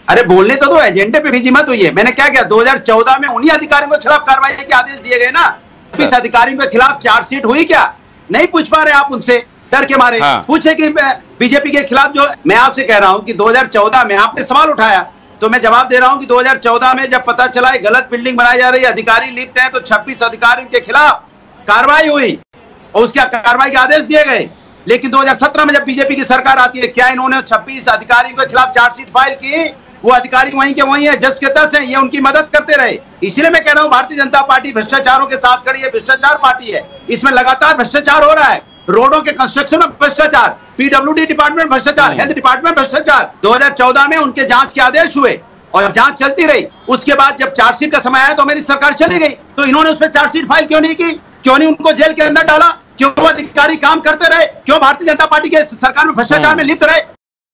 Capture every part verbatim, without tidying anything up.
अरे बोलने तो दो, एजेंडे पे भेजी मत हुई है। मैंने क्या किया, दो हज़ार चौदह में उन्हीं अधिकारियों के खिलाफ कार्रवाई के आदेश दिए गए ना। इस अधिकारियों के खिलाफ चार्जशीट हुई क्या? नहीं पूछ पा रहे आप उनसे, डर के मारे। हाँ। पूछे कि बीजेपी के खिलाफ जो, मैं आपसे कह रहा हूं कि दो हज़ार चौदह में आपने सवाल उठाया तो मैं जवाब दे रहा हूं कि दो हज़ार चौदह में जब पता चला है गलत बिल्डिंग बनाई जा रही है, अधिकारी लिप्त हैं, तो छब्बीस अधिकारियों के खिलाफ कार्रवाई हुई और उसके कार्रवाई के आदेश दिए गए। लेकिन दो हज़ार सत्रह में जब बीजेपी की सरकार आती है, क्या इन्होंने छब्बीस अधिकारियों के खिलाफ चार्जशीट फाइल की? वो अधिकारी वहीं के वहीं है, जस के तस हैं, ये उनकी मदद करते रहे। इसलिए मैं कह रहा हूं भारतीय जनता पार्टी भ्रष्टाचारों के साथ खड़ी है, भ्रष्टाचार पार्टी है। इसमें लगातार भ्रष्टाचार हो रहा है, रोडों के कंस्ट्रक्शन में भ्रष्टाचार, पीडब्ल्यूडी डिपार्टमेंट भ्रष्टाचार, हेल्थ डिपार्टमेंट भ्रष्टाचार। दो हज़ार चौदह में उनके जांच के आदेश हुए और जांच चलती रही। उसके बाद जब चार्जशीट का समय आया तो मेरी सरकार चली गई, तो इन्होंने उस पर चार्जशीट फाइल क्यों नहीं की? क्यों नहीं उनको जेल के अंदर डाला? क्यों अधिकारी काम करते रहे? क्यों भारतीय जनता पार्टी के सरकार में भ्रष्टाचार में लिप्त रहे?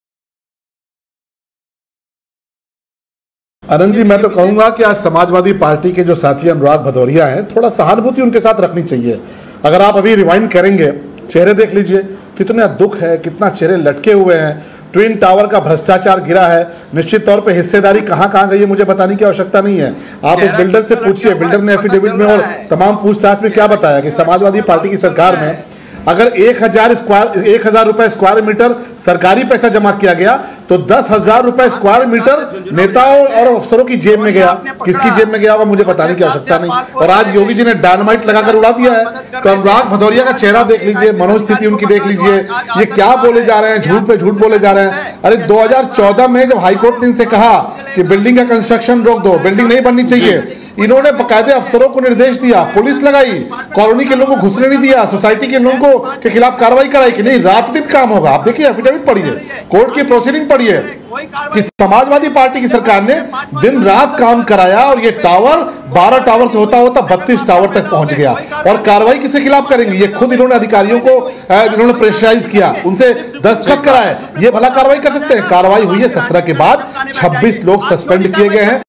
आनंद जी, मैं तो कहूंगा कि आज समाजवादी पार्टी के जो साथी अनुराग भदौरिया हैं, थोड़ा सहानुभूति उनके साथ रखनी चाहिए। अगर आप अभी रिवाइंड करेंगे, चेहरे देख लीजिए, कितना दुख है, कितना चेहरे लटके हुए हैं। ट्विन टावर का भ्रष्टाचार गिरा है, निश्चित तौर पे हिस्सेदारी कहां कहां गई है मुझे बताने की आवश्यकता नहीं है। आप उस बिल्डर से पूछिए, बिल्डर ने एफिडेविट में और तमाम पूछताछ में क्या बताया कि समाजवादी पार्टी की सरकार में अगर एक हजार स्क्वायर एक हजार रुपए स्क्वायर मीटर सरकारी पैसा जमा किया गया तो दस हजार रुपए स्क्वायर मीटर नेताओं और अफसरों की जेब में गया। किसकी जेब में गया होगा मुझे बताने की आवश्यकता नहीं। और आज योगी जी ने डायनामाइट लगाकर उड़ा दिया है। तो अनुराग भदौरिया का चेहरा देख लीजिए, मनोस्थिति उनकी देख लीजिए, ये क्या बोले जा रहे हैं, झूठ पे झूठ बोले जा रहे हैं। अरे दो हजार चौदह में जब हाईकोर्ट ने इनसे कहा कि बिल्डिंग का कंस्ट्रक्शन रोक दो, बिल्डिंग नहीं बननी चाहिए, इन्होंने बकायदे अफसरों को निर्देश दिया, पुलिस लगाई, कॉलोनी के लोगों को घुसने नहीं दिया, सोसाइटी के लोगों के खिलाफ कार्रवाई कराई कि नहीं रात दिन काम होगा। आप देखिए एफिडेविट पढ़िए, कोर्ट की प्रोसीडिंग पढ़िए कि समाजवादी पार्टी की सरकार ने दिन रात काम कराया और ये टावर बारह टावर से होता होता बत्तीस टावर तक पहुंच गया। और कार्रवाई किसके खिलाफ करेंगे? ये खुद इन्होंने अधिकारियों को इन्होंने प्रेशराइज किया, उनसे दस्तखत कराए, ये भला कार्रवाई कर सकते हैं? कार्रवाई हुई है सत्रह के बाद, छब्बीस लोग सस्पेंड किए गए हैं।